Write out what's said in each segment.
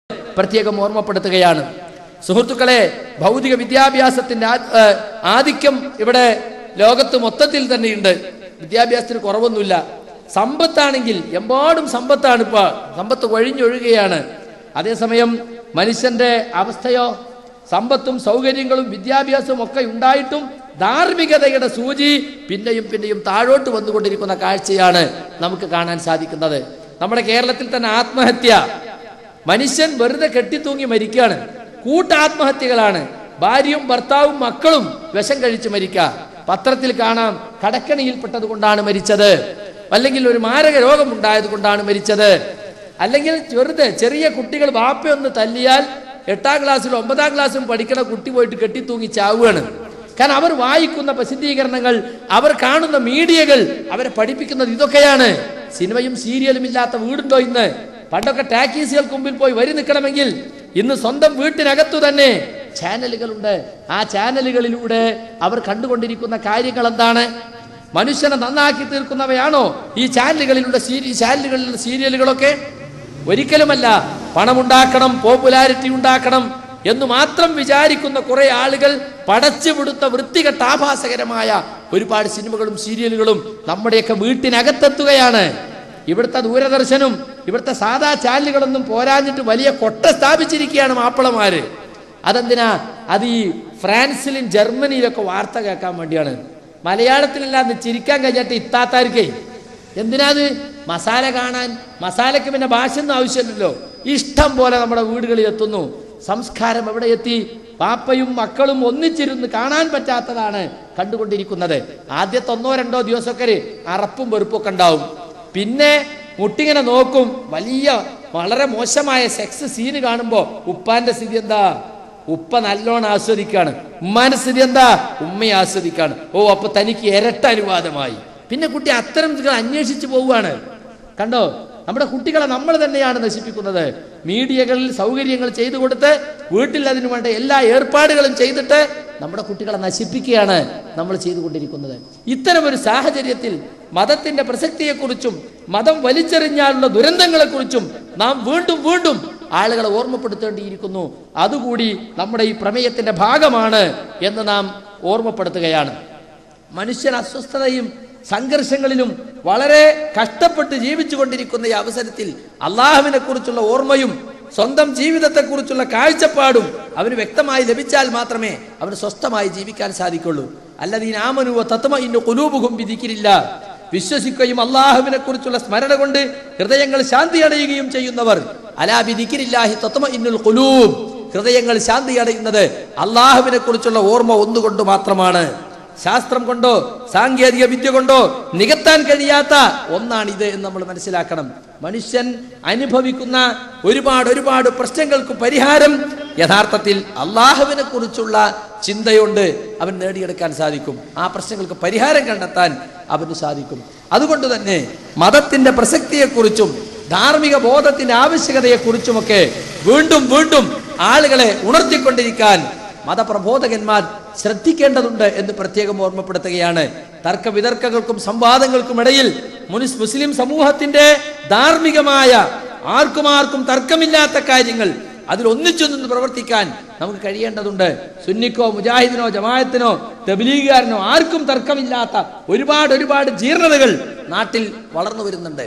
പ്രത്യേകം ഓർമ്മപ്പെടുത്തുകയാണ്. സുഹൃത്തുക്കളെ, ഭൗതിക വിദ്യാഭ്യാസത്തിന്റെ ആധിക്യം ഇവിടെ ലോകത്ത് മൊത്തത്തിൽ തന്നെയുണ്ട്. വിദ്യാഭ്യാസത്തിന് കുറവൊന്നുമില്ല. സമ്പത്താണെങ്കിൽ എമ്പാടും സമ്പത്താണ്. ഇപ്പൊ സമ്പത്ത് വഴിഞ്ഞൊഴുകയാണ്. അതേസമയം മനുഷ്യന്റെ അവസ്ഥയോ സമ്പത്തും സൗകര്യങ്ങളും വിദ്യാഭ്യാസവും ഒക്കെ ഉണ്ടായിട്ടും ധാർമ്മികതയുടെ സൂചി പിന്നെയും പിന്നെയും താഴോട്ട് വന്നുകൊണ്ടിരിക്കുന്ന കാഴ്ചയാണ് നമുക്ക് കാണാൻ സാധിക്കുന്നത്. നമ്മുടെ കേരളത്തിൽ തന്നെ ആത്മഹത്യ, മനുഷ്യൻ വെറുതെ കെട്ടിത്തൂങ്ങി മരിക്കുകയാണ്. കൂട്ടാത്മഹത്യകളാണ്. ഭാര്യയും ഭർത്താവും മക്കളും വിഷം കഴിച്ച് മരിക്കുക. പത്രത്തിൽ കാണാം, കടക്കണിയിൽപ്പെട്ടത് കൊണ്ടാണ് മരിച്ചത്, അല്ലെങ്കിൽ ഒരു മാരക രോഗം ഉണ്ടായത് കൊണ്ടാണ് മരിച്ചത്, അല്ലെങ്കിൽ ചെറിയ കുട്ടികൾ വാപ്പയൊന്ന് തല്ലിയാൽ 8ാം ക്ലാസ്സിലും 9ാം ക്ലാസ്സിലും പഠിക്കുന്ന കുട്ടി പോയിട്ട് കെട്ടിത്തൂങ്ങി ചാവുകയാണ്. കാരണം അവർ വായിക്കുന്ന പ്രസിദ്ധീകരണങ്ങൾ, അവർ കാണുന്ന മീഡിയകൾ അവരെ പഠിപ്പിക്കുന്നത് ഇതൊക്കെയാണ്. സിനിമയും സീരിയലും ഇല്ലാത്ത വീടുണ്ടോ ഇന്ന്? പണ്ടൊക്കെ ടാക്കീസുകൾക്ക് മുമ്പിൽ പോയി വരി നിൽക്കണമെങ്കിൽ ഇന്ന് സ്വന്തം വീട്ടിനകത്തു തന്നെ ചാനലുകളുണ്ട്. ആ ചാനലുകളിലൂടെ അവർ കണ്ടുകൊണ്ടിരിക്കുന്ന കാര്യങ്ങൾ എന്താണ്? മനുഷ്യനെ നന്നാക്കി തീർക്കുന്നവയാണോ ഈ ചാനലുകളിലുള്ള സീരിയലുകളൊക്കെ? ഒരിക്കലുമല്ല. പണമുണ്ടാക്കണം, പോപ്പുലാരിറ്റി ഉണ്ടാക്കണം എന്ന് മാത്രം വിചാരിക്കുന്ന കുറെ ആളുകൾ പടച്ചുവിടുത്ത വൃത്തികെട്ട ആഭാസകരമായ ഒരുപാട് സിനിമകളും സീരിയലുകളും നമ്മുടെയൊക്കെ വീട്ടിനകത്തെത്തുകയാണ്. ഇവിടുത്തെ ദൂരദർശനും ഇവിടുത്തെ സാധാ ചാനലുകളൊന്നും പോരാഞ്ഞിട്ട് വലിയ കൊട്ട സ്ഥാപിച്ചിരിക്കുകയാണ് മാപ്പിളമാര്. അതെന്തിനാ? അത് ഈ ഫ്രാൻസിലും ജർമ്മനിയിലൊക്കെ വാർത്ത കേൾക്കാൻ വേണ്ടിയാണ്. മലയാളത്തിലല്ലാന്ന് ചിരിക്കാൻ കഴിഞ്ഞിട്ട് ഇത്താത്താർക്കേ എന്തിനാത്? മസാല കാണാൻ. മസാലയ്ക്ക് പിന്നെ ഭാഷയൊന്നും ആവശ്യമില്ലല്ലോ. ഇഷ്ടം പോലെ നമ്മുടെ വീടുകളിൽ എത്തുന്നു. സംസ്കാരം എവിടെ എത്തി? പാപ്പയും മക്കളും ഒന്നിച്ചിരുന്ന് കാണാൻ പറ്റാത്തതാണ് കണ്ടുകൊണ്ടിരിക്കുന്നത്. ആദ്യത്തെ 1-2 ദിവസമൊക്കെ അറപ്പും വെറുപ്പൊക്കെ ഉണ്ടാവും. പിന്നെ മുട്ടിങ്ങനെ നോക്കും. വളരെ മോശമായ സെക്സ് സീന് കാണുമ്പോ ഉപ്പാന്റെ സ്ഥിതി എന്താ? ഉപ്പ നല്ലോണം ആസ്വദിക്കാണ്. ഉമ്മാന്റെ സ്ഥിതി എന്താ? ഉമ്മയെ ആസ്വദിക്കാണ്. ഓ, അപ്പൊ തനിക്ക് ഇരട്ട അനുവാദമായി. പിന്നെ കുട്ടി അത്തരം അന്വേഷിച്ചു പോവുകയാണ്. കണ്ടോ? നമ്മുടെ കുട്ടികളെ നമ്മൾ തന്നെയാണ് നശിപ്പിക്കുന്നത്. മീഡിയകളിൽ സൗകര്യങ്ങൾ ചെയ്തു കൊടുത്ത് വീട്ടിൽ അതിനു വേണ്ട എല്ലാ ഏർപ്പാടുകളും ചെയ്തിട്ട് നമ്മുടെ കുട്ടികളെ നശിപ്പിക്കുകയാണ് നമ്മൾ ചെയ്തുകൊണ്ടിരിക്കുന്നത്. ഇത്തരം ഒരു സാഹചര്യത്തിൽ മതത്തിന്റെ പ്രസക്തിയെക്കുറിച്ചും മതം വലിച്ചെറിഞ്ഞാലുള്ള ദുരന്തങ്ങളെക്കുറിച്ചും നാം വീണ്ടും വീണ്ടും ആളുകളെ ഓർമ്മപ്പെടുത്തേണ്ടിയിരിക്കുന്നു. അതുകൂടി നമ്മുടെ ഈ പ്രമേയത്തിന്റെ ഭാഗമാണ് എന്ന് നാം ഓർമ്മപ്പെടുത്തുകയാണ്. മനുഷ്യൻ അസ്വസ്ഥതയും സംഘർഷങ്ങളിലും വളരെ കഷ്ടപ്പെട്ട് ജീവിച്ചു കൊണ്ടിരിക്കുന്ന ഈ അവസരത്തിൽ അള്ളാഹുവിനെ കുറിച്ചുള്ള ഓർമ്മയും സ്വന്തം ജീവിതത്തെക്കുറിച്ചുള്ള കാഴ്ചപ്പാടും അവന് വ്യക്തമായി ലഭിച്ചാൽ മാത്രമേ അവന് സ്വസ്ഥമായി ജീവിക്കാൻ സാധിക്കുള്ളൂ. അല്ലദീന ആമനു വതത്മഇന്നു ഖുലൂബുഹും ബിദിക്രില്ലാഹ്, വിശ്വസിക്കുകയും അള്ളാഹുവിനെ കുറിച്ചുള്ള സ്മരണ കൊണ്ട് ഹൃദയങ്ങൾ ശാന്തി അടയുകയും ചെയ്യുന്നവർ. അലാ ബിദിക്രില്ലാഹി തത്മഇന്നുൽ ഖുലൂബ്, ഹൃദയങ്ങൾ ശാന്തി അടയുന്നത് അള്ളാഹുവിനെ കുറിച്ചുള്ള ഓർമ്മ ഒന്നുകൊണ്ട് മാത്രമാണ്. ശാസ്ത്രം കൊണ്ടോ സാങ്കേതിക വിദ്യ കൊണ്ടോ നികത്താൻ കഴിയാത്ത ഒന്നാണിത് എന്ന് നമ്മൾ മനസ്സിലാക്കണം. മനുഷ്യൻ അനുഭവിക്കുന്ന ഒരുപാട് പ്രശ്നങ്ങൾക്ക് പരിഹാരം യഥാർത്ഥത്തിൽ അള്ളാഹുവിനെ കുറിച്ചുള്ള ചിന്തയുണ്ട് അവൻ നേടിയെടുക്കാൻ സാധിക്കും. ആ പ്രശ്നങ്ങൾക്ക് പരിഹാരം കണ്ടെത്താൻ അവന് സാധിക്കും. അതുകൊണ്ട് തന്നെ മതത്തിന്റെ പ്രസക്തിയെക്കുറിച്ചും ധാർമ്മിക ബോധത്തിന്റെ ആവശ്യകതയെക്കുറിച്ചുമൊക്കെ വീണ്ടും വീണ്ടും ആളുകളെ ഉണർത്തിക്കൊണ്ടിരിക്കാൻ മതപ്രബോധകന്മാർ ശ്രദ്ധിക്കേണ്ടതുണ്ട് എന്ന് പ്രത്യേകം ഓർമ്മപ്പെടുത്തുകയാണ്. തർക്കവിതർക്കങ്ങൾക്കും സംവാദങ്ങൾക്കും ഇടയിൽ മുസ്ലിം സമൂഹത്തിന്റെ ധാർമ്മികമായ ആർക്കും തർക്കമില്ലാത്ത കാര്യങ്ങൾ അതിൽ ഒന്നിച്ചു നിന്ന് പ്രവർത്തിക്കാൻ നമുക്ക് കഴിയേണ്ടതുണ്ട്. സുന്നിക്കോ മുജാഹിദിനോ ജമാഅത്തിനോ തബ്ലീഗുകാരനോ ആർക്കും തർക്കമില്ലാത്ത ഒരുപാട് ജീർണതകൾ നാട്ടിൽ വളർന്നു വരുന്നുണ്ട്.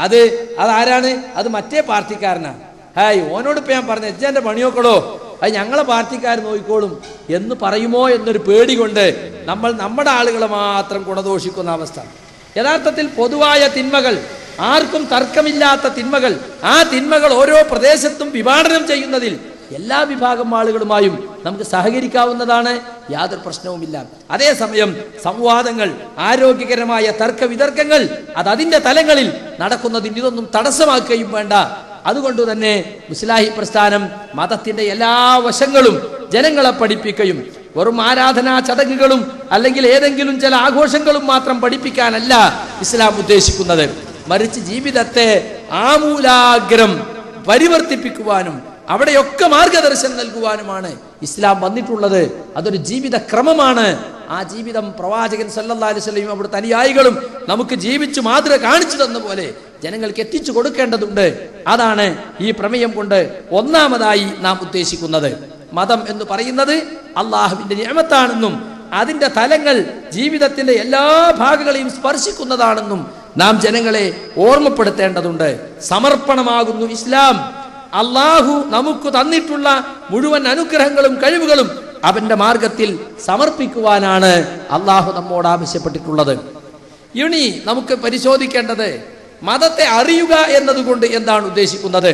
അതാരാണ്? അത് മറ്റേ പാർട്ടിക്കാരനാണ്. ഓനോട് ഇപ്പൊ ഞാൻ പറഞ്ഞ എന്റെ പണിയോക്കളോ, അത് ഞങ്ങളെ പാർട്ടിക്കാർ നോക്കിക്കോളും എന്ന് പറയുമോ എന്നൊരു പേടി കൊണ്ട് നമ്മൾ നമ്മുടെ ആളുകളെ മാത്രം ഗുണദോഷിക്കുന്ന അവസ്ഥ. യഥാർത്ഥത്തിൽ പൊതുവായ തിന്മകൾ, ആർക്കും തർക്കമില്ലാത്ത തിന്മകൾ, ആ തിന്മകൾ ഓരോ പ്രദേശത്തും വിഭാടനം ചെയ്യുന്നതിൽ എല്ലാ വിഭാഗം ആളുകളുമായും നമുക്ക് സഹകരിക്കാവുന്നതാണ്. യാതൊരു പ്രശ്നവുമില്ല. അതേസമയം സംവാദങ്ങൾ, ആരോഗ്യകരമായ തർക്ക വിതർക്കങ്ങൾ അതിന്റെ തലങ്ങളിൽ നടക്കുന്നതിന് ഇതൊന്നും തടസ്സമാക്കുകയും വേണ്ട. അതുകൊണ്ട് തന്നെ മുസ്ലിം പ്രസ്ഥാനം മതത്തിന്റെ എല്ലാ വശങ്ങളും ജനങ്ങളെ പഠിപ്പിക്കുകയും വെറും ആരാധനാ ചടങ്ങുകളും അല്ലെങ്കിൽ ഏതെങ്കിലും ചില ആഘോഷങ്ങളും മാത്രം പഠിപ്പിക്കാനല്ല ഇസ്ലാം ഉദ്ദേശിക്കുന്നത്. മറിച്ച് ജീവിതത്തെ ആമൂലാഗ്രം പരിവർത്തിപ്പിക്കുവാനും അവിടെയൊക്കെ മാർഗദർശനം നൽകുവാനുമാണ് ഇസ്ലാം വന്നിട്ടുള്ളത്. അതൊരു ജീവിത ക്രമമാണ്. ആ ജീവിതം പ്രവാചകൻ സല്ലല്ലാഹു അലൈഹി വസല്ലം അവിടുത്തെ അനുയായികളും നമുക്ക് ജീവിച്ചു മാതൃക കാണിച്ചു തന്ന പോലെ ജനങ്ങൾക്ക് എത്തിച്ചു കൊടുക്കേണ്ടതുണ്ട്. അതാണ് ഈ പ്രമേയം കൊണ്ട് ഒന്നാമതായി നാം ഉദ്ദേശിക്കുന്നത്. മതം എന്ന് പറയുന്നത് അള്ളാഹുവിന്റെ നിഅമത്താണെന്നും അതിന്റെ തലങ്ങൾ ജീവിതത്തിന്റെ എല്ലാ ഭാഗങ്ങളെയും സ്പർശിക്കുന്നതാണെന്നും നാം ജനങ്ങളെ ഓർമ്മപ്പെടുത്തേണ്ടതുണ്ട്. സമർപ്പണമാകുന്നു ഇസ്ലാം. അള്ളാഹു നമുക്ക് തന്നിട്ടുള്ള മുഴുവൻ അനുഗ്രഹങ്ങളും കഴിവുകളും അവന്റെ മാർഗത്തിൽ സമർപ്പിക്കുവാനാണ് അള്ളാഹു നമ്മോട് ആവശ്യപ്പെട്ടിട്ടുള്ളത്. ഇനി നമുക്ക് പരിശോധിക്കേണ്ടത് മതത്തെ അറിയുക എന്നതുകൊണ്ട് എന്താണ് ഉദ്ദേശിക്കുന്നത്.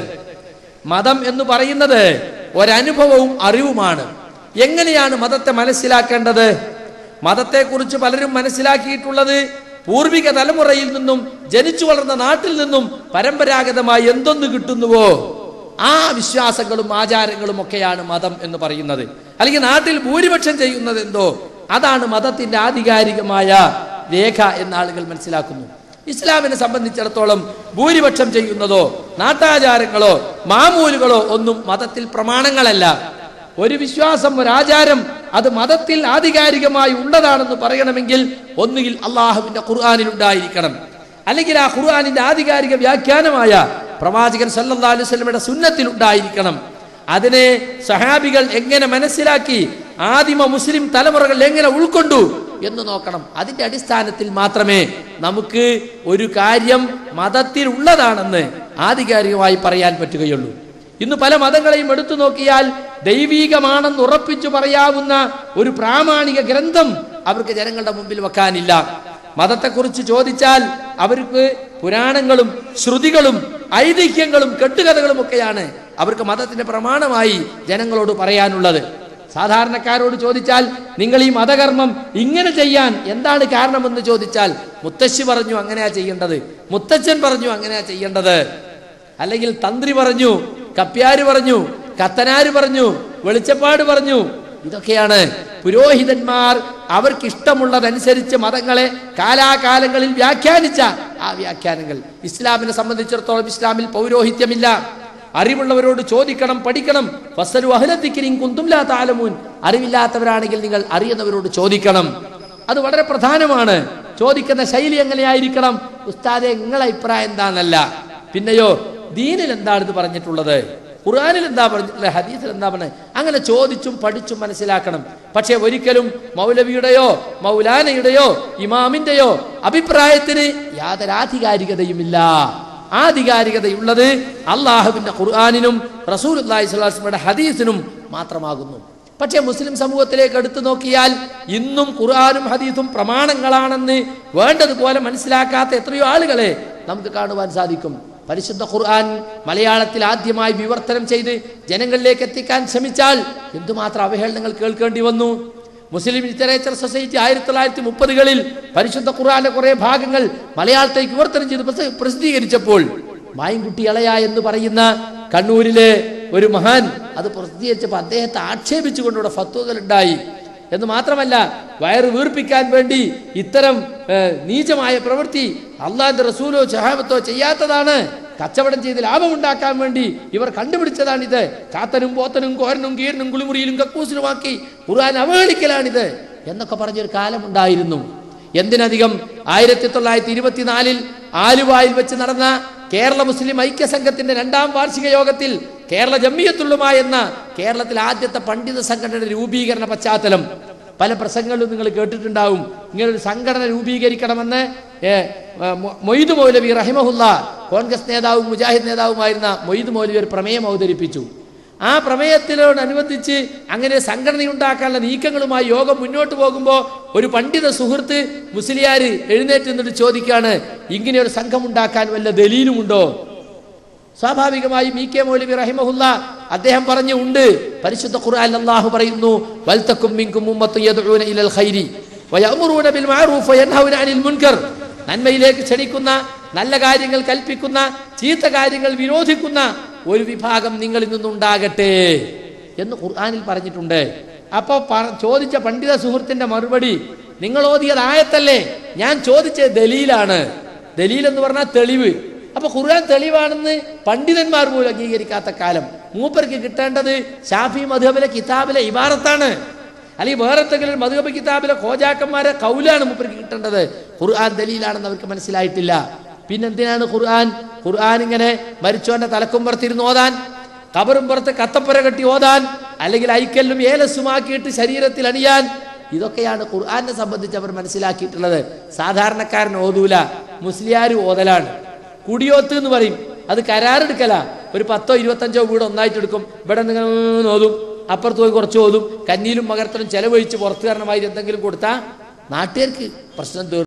മതം എന്ന് പറയുന്നത് ഒരനുഭവവും അറിവുമാണ്. എങ്ങനെയാണ് മതത്തെ മനസ്സിലാക്കേണ്ടത്? മതത്തെക്കുറിച്ച് പലരും മനസ്സിലാക്കിയിട്ടുള്ളത് പൂർവിക തലമുറയിൽ നിന്നും ജനിച്ചു വളർന്ന നാട്ടിൽ നിന്നും പരമ്പരാഗതമായി എന്തൊന്ന് കിട്ടുന്നുവോ ആ വിശ്വാസങ്ങളും ആചാരങ്ങളും ഒക്കെയാണ് മതം എന്ന് പറയുന്നത്. അല്ലെങ്കിൽ നാട്ടിൽ ഭൂരിപക്ഷം ചെയ്യുന്നത് എന്തോ അതാണ് മതത്തിന്റെ ആധികാരികമായ രേഖ എന്ന് ആളുകൾ മനസ്സിലാക്കുന്നു. ഇസ്ലാമിനെ സംബന്ധിച്ചിടത്തോളം ഭൂരിപക്ഷം ചെയ്യുന്നതോ നാട്ടാചാരങ്ങളോ മാമൂലുകളോ ഒന്നും മതത്തിൽ പ്രമാണങ്ങളല്ല. ഒരു വിശ്വാസം, ഒരാചാരം അത് മതത്തിൽ ആധികാരികമായി ഉള്ളതാണെന്ന് പറയണമെങ്കിൽ ഒന്നുകിൽ അള്ളാഹുവിന്റെ ഖുർആനിൽ ഉണ്ടായിരിക്കണം, അല്ലെങ്കിൽ ആ ഖുർആനിന്റെ ആധികാരിക വ്യാഖ്യാനമായ പ്രവാചകൻ സല്ലല്ലാഹു അലൈഹി വസല്ലമയുടെ സുന്നത്തിൽ ഉണ്ടായിരിക്കണം. അതിനെ സഹാബികൾ എങ്ങനെ മനസ്സിലാക്കി, ആദിമ മുസ്ലിം തലമുറകൾ എങ്ങനെ ഉൾക്കൊണ്ടു എന്ന് നോക്കണം. അതിന്റെ അടിസ്ഥാനത്തിൽ മാത്രമേ നമുക്ക് ഒരു കാര്യം മതത്തിൽ ഉള്ളതാണെന്ന് ആധികാരികമായി പറയാൻ പറ്റുകയുള്ളൂ. ഇന്ന് പല മതങ്ങളെയും എടുത്തു നോക്കിയാൽ ദൈവീകമാണെന്ന് ഉറപ്പിച്ചു പറയാവുന്ന ഒരു പ്രാമാണിക ഗ്രന്ഥം അവർക്ക് ജനങ്ങളുടെ മുമ്പിൽ വെക്കാനില്ല. മതത്തെക്കുറിച്ച് ചോദിച്ചാൽ അവർക്ക് പുരാണങ്ങളും ശ്രുതികളും ഐതിഹ്യങ്ങളും കെട്ടുകഥകളും ഒക്കെയാണ് അവർക്ക് മതത്തിന്റെ പ്രമാണമായി ജനങ്ങളോട് പറയാനുള്ളത്. സാധാരണക്കാരോട് ചോദിച്ചാൽ നിങ്ങൾ ഈ മതകർമ്മം ഇങ്ങനെ ചെയ്യാൻ എന്താണ് കാരണമെന്ന് ചോദിച്ചാൽ മുത്തശ്ശി പറഞ്ഞു അങ്ങനെയാ ചെയ്യേണ്ടത്, മുത്തച്ഛൻ പറഞ്ഞു അങ്ങനെയാ ചെയ്യേണ്ടത്, അല്ലെങ്കിൽ തന്ത്രി പറഞ്ഞു, കപ്പ്യാര് പറഞ്ഞു, കത്തനാര് പറഞ്ഞു, വെളിച്ചപ്പാട് പറഞ്ഞു. ഇതൊക്കെയാണ് പുരോഹിതന്മാർ അവർക്കിഷ്ടമുള്ളതനുസരിച്ച് മതങ്ങളെ കാലാകാലങ്ങളിൽ വ്യാഖ്യാനിച്ച ആ വ്യാഖ്യാനങ്ങൾ. ഇസ്ലാമിനെ സംബന്ധിച്ചിടത്തോളം ഇസ്ലാമിൽ പൗരോഹിത്യമില്ല. അറിവുള്ളവരോട് ചോദിക്കണം, പഠിക്കണം. ഫസ്അലു അഹ്ല ദിക്രി ഇൻ കുന്തും ലാ തഅലമൂൻ. അറിവില്ലാത്തവരാണെങ്കിൽ നിങ്ങൾ അറിയുന്നവരോട് ചോദിക്കണം. അത് വളരെ പ്രധാനമാണ്. ചോദിക്കുന്ന ശൈലി എങ്ങനെയായിരിക്കണം? ഉസ്താദെ നിങ്ങളുടെ അഭിപ്രായം എന്താണെന്നല്ല, പിന്നെയോ ദീനിൽ എന്താണ് ഇത് പറഞ്ഞിട്ടുള്ളത്, ഖുർആനിൽ എന്താ പറഞ്ഞിട്ടുള്ളത്, ഹദീസിൽ എന്താ പറഞ്ഞത്, അങ്ങനെ ചോദിച്ചും പഠിച്ചും മനസ്സിലാക്കണം. പക്ഷെ ഒരിക്കലും മൗലവിയുടെയോ മൗലാനയുടെയോ ഇമാമിന്റെയോ അഭിപ്രായത്തിന് യാതൊരു ആധികാരികതയുമില്ല. ആധികാരികതയുള്ളത് അള്ളാഹുവിന്റെ ഖുർആനിനും റസൂലുള്ളാഹി സ്വല്ലല്ലാഹു അലൈഹി വസല്ലമയുടെ ഹദീസിനും മാത്രമാകുന്നു. പക്ഷെ മുസ്ലിം സമൂഹത്തിലേക്ക് എടുത്തു നോക്കിയാൽ ഇന്നും ഖുർആനും ഹദീസും പ്രമാണങ്ങളാണെന്ന് വേണ്ടതുപോലെ മനസ്സിലാക്കാത്ത എത്രയോ ആളുകളെ നമുക്ക് കാണുവാൻ സാധിക്കും. പരിശുദ്ധ ഖുർആൻ മലയാളത്തിൽ ആദ്യമായി വിവർത്തനം ചെയ്ത് ജനങ്ങളിലേക്ക് എത്തിക്കാൻ ശ്രമിച്ചാൽ എന്തുമാത്രം അവഹേളനങ്ങൾ കേൾക്കേണ്ടി വന്നു. മുസ്ലിം ലിറ്ററേച്ചർ സൊസൈറ്റി 1930കളിൽ പരിശുദ്ധ ഖുർആന്റെ കുറെ ഭാഗങ്ങൾ മലയാളത്തേക്ക് വിവർത്തനം ചെയ്ത് പ്രസിദ്ധീകരിച്ചപ്പോൾ മായൻകുട്ടി അളയ എന്ന് പറയുന്ന കണ്ണൂരിലെ ഒരു മഹാൻ അത് പ്രസിദ്ധീകരിച്ചപ്പോൾ അദ്ദേഹത്തെ ആക്ഷേപിച്ചുകൊണ്ടുള്ള ഫത്വകൾ ഉണ്ടായി. എന്ന് മാത്രമല്ല, വയറ് വീർപ്പിക്കാൻ വേണ്ടി ഇത്തരം നീചമായ പ്രവൃത്തി അള്ളാഹുവിന്റെ റസൂലോ സഹാബത്തോ ചെയ്യാത്തതാണ്, കച്ചവടം ചെയ്ത് ലാഭമുണ്ടാക്കാൻ വേണ്ടി ഇവർ കണ്ടുപിടിച്ചതാണിത്, കാത്തനും പോത്തനും കോരനും കീരനും കുളിമുറിയിലും കക്കൂസിലുമാക്കി ഖുർആൻ അവഹേളിക്കലാണിത് എന്നൊക്കെ പറഞ്ഞൊരു കാലമുണ്ടായിരുന്നു. എന്തിനധികം 1924 ആലുവായിൽ വെച്ച് നടന്ന കേരള മുസ്ലിം ഐക്യസംഘത്തിന്റെ 2ാം വാർഷിക യോഗത്തിൽ കേരള ജംഇയ്യത്തുൽ ഉലമ എന്ന കേരളത്തിലെ ആദ്യത്തെ പണ്ഡിത സംഘടനയുടെ രൂപീകരണ പശ്ചാത്തലം പല പ്രസംഗങ്ങളിലും നിങ്ങൾ കേട്ടിട്ടുണ്ടാവും. ഇങ്ങനൊരു സംഘടന രൂപീകരിക്കണമെന്ന് മൊയ്ദ് മൗലവി റഹിമഹുല്ല, കോൺഗ്രസ് നേതാവും മുജാഹിദ് നേതാവുമായിരുന്ന മൊയ്ദ് മൗലവി ഒരു പ്രമേയം അവതരിപ്പിച്ചു. ആ പ്രമേയത്തിനോടനുബന്ധിച്ച് അങ്ങനെ സംഘടനയുണ്ടാക്കാനുള്ള നീക്കങ്ങളുമായി യോഗം മുന്നോട്ട് പോകുമ്പോൾ ഒരു പണ്ഡിത സുഹൃത്ത് മുസ്ലിയാര് എഴുന്നേറ്റ് നിന്നിട്ട് ചോദിക്കുകയാണ്, ഇങ്ങനെ ഒരു സംഘം ഉണ്ടാക്കാൻ വല്ല ദലീലുമുണ്ടോ? സ്വാഭാവികമായി മി കെ മൗലവി റഹിമഹുല്ല അദ്ദേഹം പറഞ്ഞു, ഉണ്ട്. പരിശുദ്ധ ഖുർആനിൽ അല്ലാഹു പറയുന്നു, വൽതകും മിൻകും ഉമ്മത്തുൻ യദ്ഊന ഇലൽ ഖൈരി വയഅ്മുറൂന ബിൽ മഅറൂഫ് വയൻഹൗന അനിൽ മുൻകർ. നന്മയിലേക്ക് ക്ഷണിക്കുന്ന, നല്ല കാര്യങ്ങൾ കൽപ്പിക്കുന്ന, ചീത്ത കാര്യങ്ങൾ വിരോധിക്കുന്ന ഒരു വിഭാഗം നിങ്ങളിൽ നിന്നുണ്ടാകട്ടെ എന്ന് ഖുർആനിൽ പറഞ്ഞിട്ടുണ്ട്. അപ്പോൾ ചോദിച്ച പണ്ഡിത സുഹൃത്തിന്റെ മറുപടി, നിങ്ങൾ ഓതിയത് ആയത്തല്ലേ, ഞാൻ ചോദിച്ചത് ദലീലാണ്. ദലീൽ എന്ന് പറഞ്ഞാൽ തെളിവ്. അപ്പൊ ഖുർആൻ തെളിവാണെന്ന് പണ്ഡിതന്മാർ പോലും അംഗീകരിക്കാത്ത കാലം മൂപ്പർക്ക് കിട്ടേണ്ടത് ശാഫി മദ്ഹബിലെ കിതാബിലെ ഇബാറത്താണ്, അല്ലെങ്കിൽ വേറെ എന്തെങ്കിലും മദ്ഹബ് കിതാബിലെ ഖോജാക്കന്മാരെ കൗലാണ് മൂപ്പർക്ക് കിട്ടേണ്ടത്. ഖുർആൻ ദലീലാണെന്ന് അവർക്ക് മനസ്സിലായിട്ടില്ല. പിന്നെന്തിനാണ് ഖുർആൻ? ഖുർആൻ ഇങ്ങനെ മരിച്ചവന്റെ തലക്കുമ്പുറത്തിരുന്ന് ഓതാൻ, കബറും പുറത്ത് കത്തപ്പുര കെട്ടി ഓതാൻ, അല്ലെങ്കിൽ ഐക്കല്ലും ഏലസുമാക്കിയിട്ട് ശരീരത്തിൽ അണിയാൻ. ഇതൊക്കെയാണ് ഖുർആനെ സംബന്ധിച്ച് അവർ മനസ്സിലാക്കിയിട്ടുള്ളത്. സാധാരണക്കാരൻ ഓതൂല, മുസ്ലിയാർ ഓതലാണ്. കുടിയോത്ത് എന്ന് പറയും, അത് കരാറെടുക്കല. ഒരു 10 or 25 വീട് ഒന്നായിട്ട് എടുക്കും. ഇവിടെ നിങ്ങൾ ഓതും, അപ്പുറത്ത് പോയി കുറച്ച് ഓതും, കന്നിയിലും മകരത്തിലും ചെലവഴിച്ച് പുറത്തു കാരണമായി എന്തെങ്കിലും കൊടുത്താൽ നാട്ടുകാർക്ക് പ്രശ്നം തീർന്നു.